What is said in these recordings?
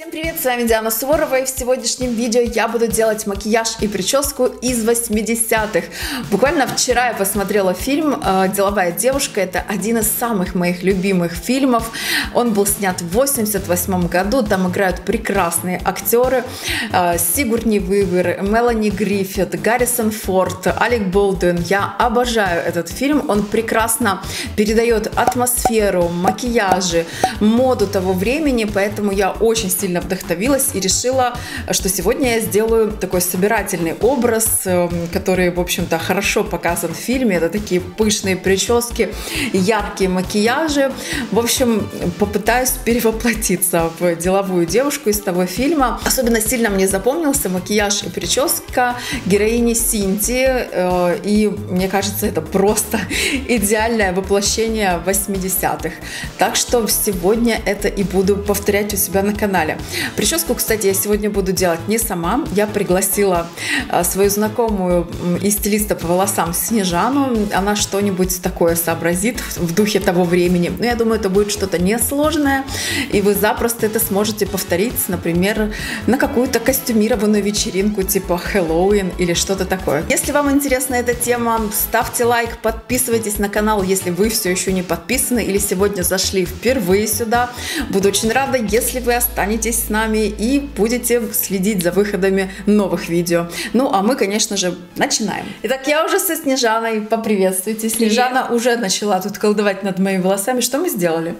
Всем привет, с вами Диана Суворова, и в сегодняшнем видео я буду делать макияж и прическу из 80-х. Буквально вчера я посмотрела фильм «Деловая девушка». Это один из самых моих любимых фильмов. Он был снят в 88 году. Там играют прекрасные актеры. Сигурни Уивер, Мелани Гриффит, Гаррисон Форд, Алек Болдуин. Я обожаю этот фильм. Он прекрасно передает атмосферу, макияжи, моду того времени, поэтому я очень сильно вдохновилась и решила, что сегодня я сделаю такой собирательный образ, который, в общем-то, хорошо показан в фильме. Это такие пышные прически, яркие макияжи. В общем, попытаюсь перевоплотиться в деловую девушку из того фильма. Особенно сильно мне запомнился макияж и прическа героини Синтии. И мне кажется, это просто идеальное воплощение 80-х. Так что сегодня это и буду повторять у себя на канале. Прическу, кстати, я сегодня буду делать не сама. Я пригласила свою знакомую и стилиста по волосам Снежану. Она что-нибудь такое сообразит в духе того времени. Но я думаю, это будет что-то несложное, и вы запросто это сможете повторить, например, на какую-то костюмированную вечеринку типа Хэллоуин или что-то такое. Если вам интересна эта тема, ставьте лайк, подписывайтесь на канал, если вы все еще не подписаны или сегодня зашли впервые сюда. Буду очень рада, если вы останетесь с нами и будете следить за выходами новых видео. Ну, а мы, конечно же, начинаем. Итак, я уже со Снежаной. Поприветствуйте. Снежана уже начала тут колдовать над моими волосами. Что мы сделали?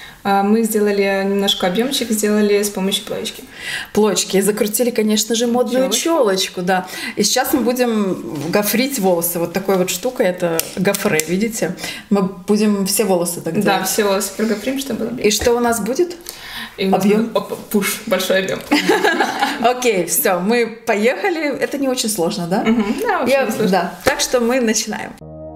Мы сделали немножко объемчик, сделали с помощью плоечки. Плоечки. И закрутили, конечно же, модную челочку, да. И сейчас мы будем гофрить волосы. Вот такой вот штукой, это гофре, видите? Мы будем все волосы так делать. Да, все волосы прогофрим, чтобы было. И что у нас будет? Объем? Пуш, большой объем. Окей, все, мы поехали. Это не очень сложно, да? Да, вообще не сложно. Да, так что мы начинаем.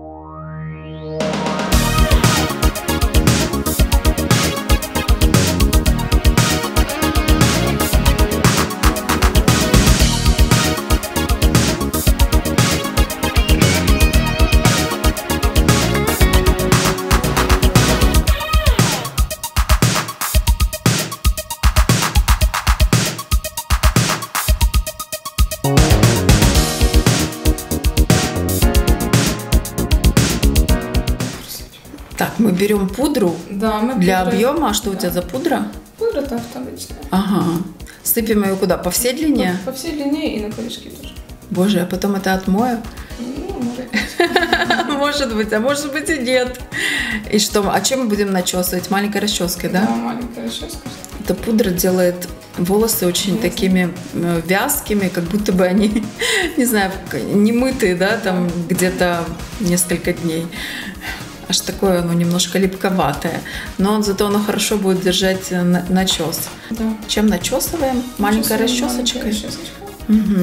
Так, мы берем пудру, да, мы для объема. А что у тебя за пудра? Пудра так обычная. Ага. Сыпем ее куда? По всей длине? По всей длине и на корешки тоже. Боже, а потом это отмою? Ну, может быть. Может быть, а может быть и нет. И что? А чем мы будем начесывать? Маленькой расческой, да? Да, маленькая расческа. Эта пудра делает волосы очень такими вязкими, как будто бы они, не знаю, не мытые, да, там где-то несколько дней. Аж такое оно немножко липковатое. Но зато оно хорошо будет держать начес. Да. Чем начесываем? Маленькой расчесочкой. Угу.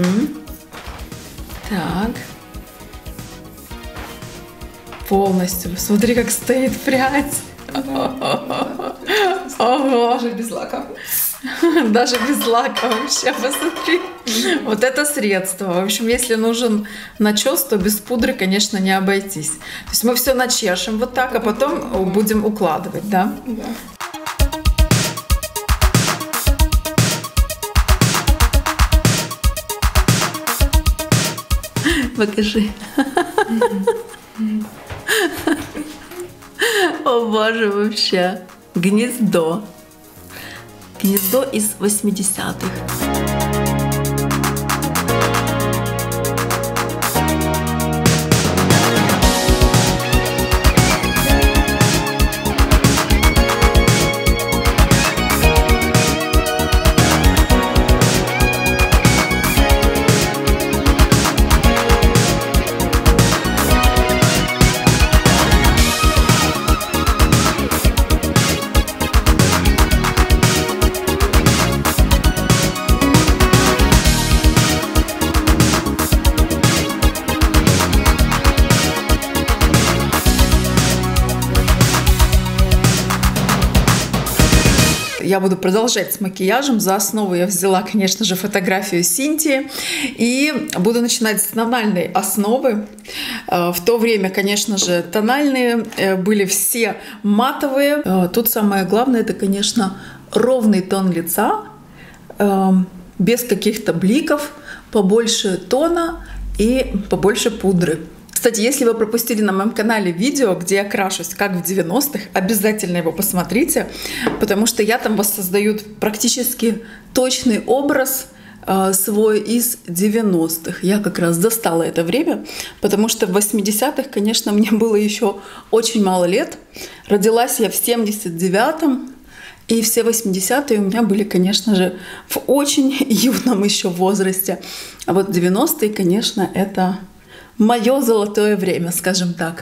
Так. Полностью. Смотри, как стоит прядь. Ого. Даже без лака. Даже без лака вообще, посмотри. Вот это средство. В общем, если нужен начес, то без пудры, конечно, не обойтись. То есть мы все начешем вот так, а потом будем укладывать, да? Да. Покажи. О боже, вообще. Гнездо. Гнездо из 80-х. Я буду продолжать с макияжем. За основу я взяла, конечно же, фотографию Синтии. И буду начинать с тональной основы. В то время, конечно же, тональные были все матовые. Тут самое главное — это, конечно, ровный тон лица, без каких-то бликов, побольше тона и побольше пудры. Кстати, если вы пропустили на моем канале видео, где я крашусь как в 90-х, обязательно его посмотрите, потому что я там воссоздаю практически точный образ свой из 90-х. Я как раз застала это время, потому что в 80-х, конечно, мне было еще очень мало лет. Родилась я в 79-м, и все 80-е у меня были, конечно же, в очень юном еще возрасте. А вот 90-е, конечно, это мое золотое время, скажем так.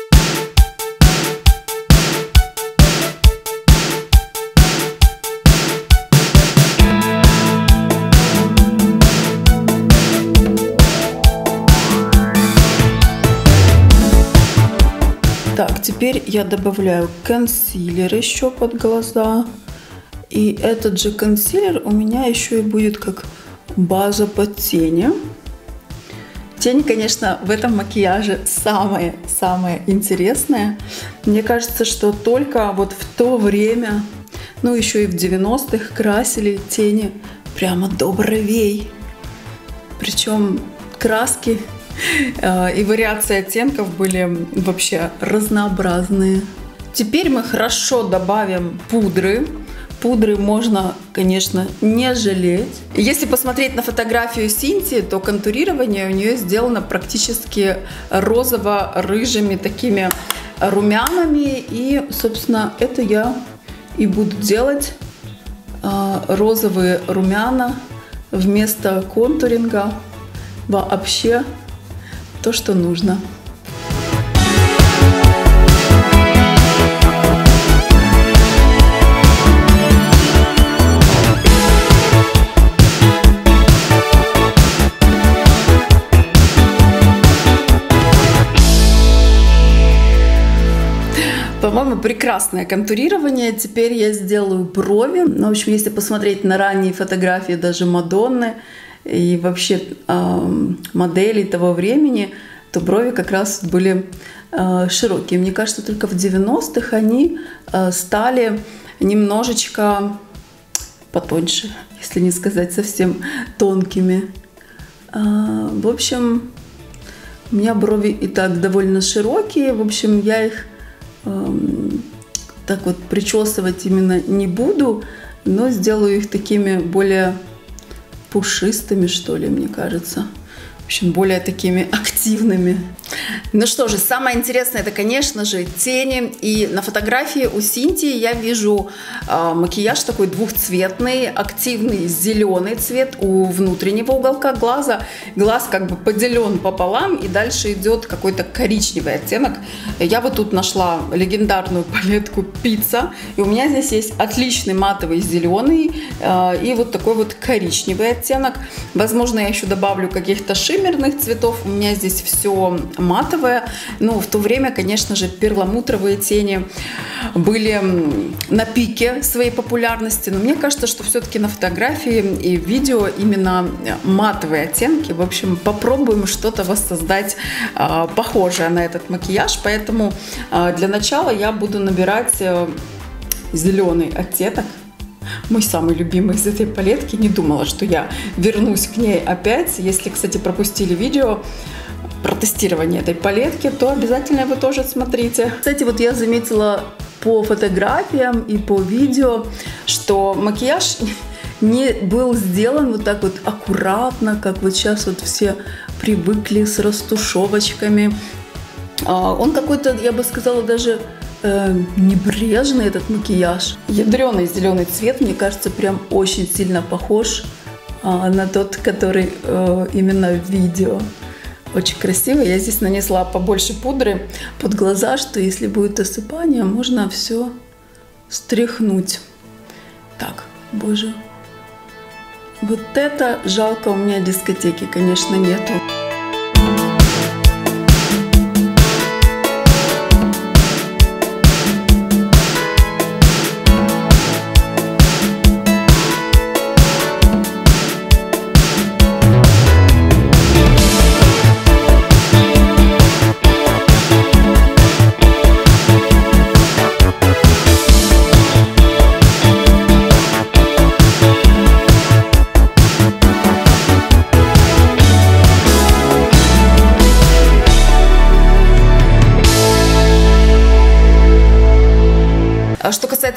Так, теперь я добавляю консилер еще под глаза. И этот же консилер у меня еще и будет как база под тени. Тень, конечно, в этом макияже самое интересное. Мне кажется, что только вот в то время, ну еще и в 90-х, красили тени прямо до бровей. Причем краски и вариации оттенков были вообще разнообразные. Теперь мы хорошо добавим пудры. Пудры можно, конечно, не жалеть. Если посмотреть на фотографию Синтии, то контурирование у нее сделано практически розово-рыжими такими румянами. И, собственно, это я и буду делать. Розовые румяна вместо контуринга. Вообще то, что нужно. По-моему, прекрасное контурирование. Теперь я сделаю брови. Ну, в общем, если посмотреть на ранние фотографии даже Мадонны и вообще моделей того времени, то брови как раз были широкие. Мне кажется, только в 90-х они стали немножечко потоньше, если не сказать совсем тонкими. В общем, у меня брови и так довольно широкие. В общем, я их так вот причесывать именно не буду, но сделаю их такими более пушистыми, что ли, мне кажется. В общем, более такими активными. Ну что же, самое интересное, это, конечно же, тени. И на фотографии у Синтии я вижу макияж такой двухцветный, активный зеленый цвет у внутреннего уголка глаза. Глаз как бы поделен пополам, и дальше идет какой-то коричневый оттенок. Я вот тут нашла легендарную палетку Пицца, и у меня здесь есть отличный матовый зеленый и вот такой вот коричневый оттенок. Возможно, я еще добавлю каких-то шиммерных цветов. У меня здесь все матовое. Но в то время, конечно же, перламутровые тени были на пике своей популярности. Но мне кажется, что все-таки на фотографии и видео именно матовые оттенки. В общем, попробуем что-то воссоздать похожее на этот макияж. Поэтому для начала я буду набирать зеленый оттенок. Мой самый любимый из этой палетки. Не думала, что я вернусь к ней опять. Если, кстати, пропустили видео про тестирование этой палетки, то обязательно его тоже смотрите. Кстати, вот я заметила по фотографиям и по видео, что макияж не был сделан вот так вот аккуратно, как вот сейчас вот все привыкли с растушевочками. Он какой-то, я бы сказала, даже небрежный этот макияж. Ядреный зеленый цвет, мне кажется, прям очень сильно похож на тот, который именно в видео. Очень красиво. Я здесь нанесла побольше пудры под глаза, что если будет осыпание, можно все стряхнуть. Так, боже. Вот это жалко, у меня дискотеки, конечно, нету.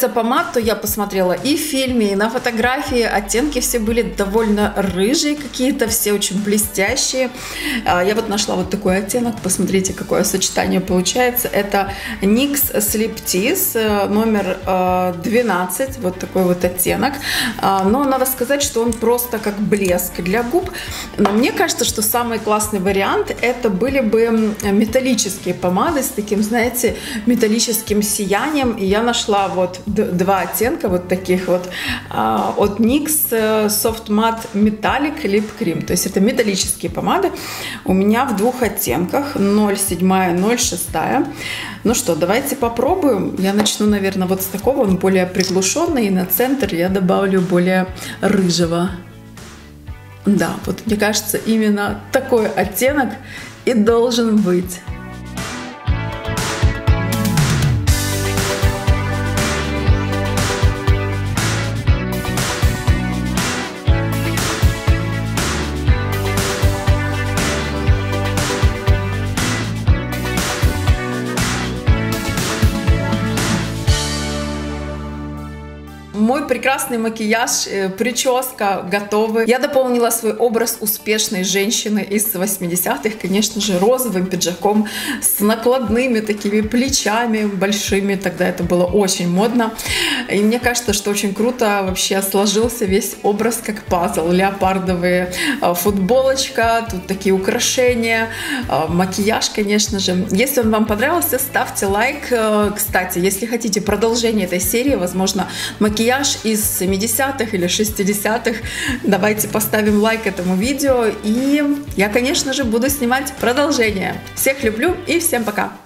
касается помад, то я посмотрела и в фильме, и на фотографии. Оттенки все были довольно рыжие какие-то, все очень блестящие. Я вот нашла вот такой оттенок. Посмотрите, какое сочетание получается. Это NYX Sleep Tease, номер 12. Вот такой вот оттенок. Но надо сказать, что он просто как блеск для губ. Но мне кажется, что самый классный вариант это были бы металлические помады с таким, знаете, металлическим сиянием. И я нашла вот два оттенка вот таких вот от NYX Soft Matte Metallic Lip Cream. То есть это металлические помады. У меня в двух оттенках 0,7, 0,6. Ну что, давайте попробуем. Я начну, наверное, вот с такого. Он более приглушенный. И на центр я добавлю более рыжего. Да, вот мне кажется, именно такой оттенок и должен быть. Мой прекрасный макияж, прическа готовы. Я дополнила свой образ успешной женщины из 80-х, конечно же, розовым пиджаком с накладными такими плечами большими. Тогда это было очень модно. И мне кажется, что очень круто вообще сложился весь образ как пазл. Леопардовые футболочка, тут такие украшения, макияж, конечно же. Если он вам понравился, ставьте лайк. Кстати, если хотите продолжение этой серии, возможно, макияж из 70-х или 60-х, давайте поставим лайк этому видео, и я, конечно же, буду снимать продолжение. Всех люблю и всем пока!